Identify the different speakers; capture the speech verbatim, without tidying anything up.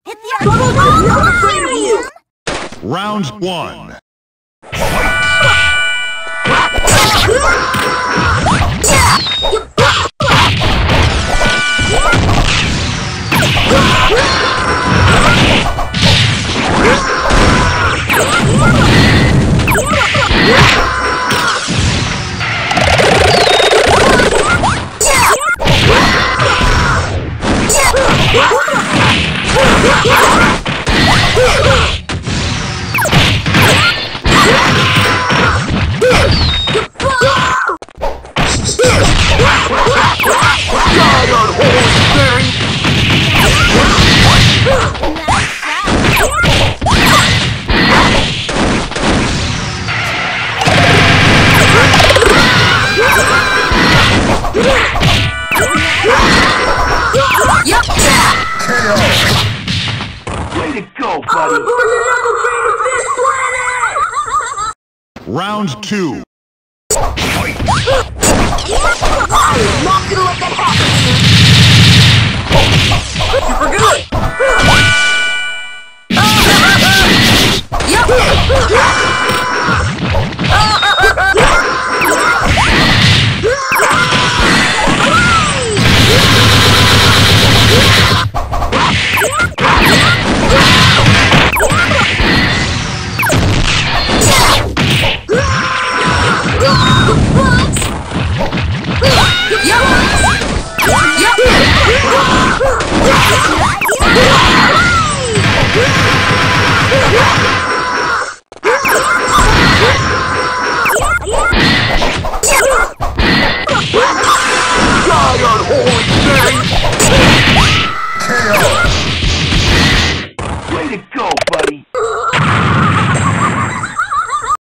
Speaker 1: Hit the arcade.
Speaker 2: I'm afraid of you.
Speaker 3: Round one.
Speaker 2: Way to go, buddy.
Speaker 3: Round two.
Speaker 2: I'm not gonna let that happen. Super good.
Speaker 1: Yeah!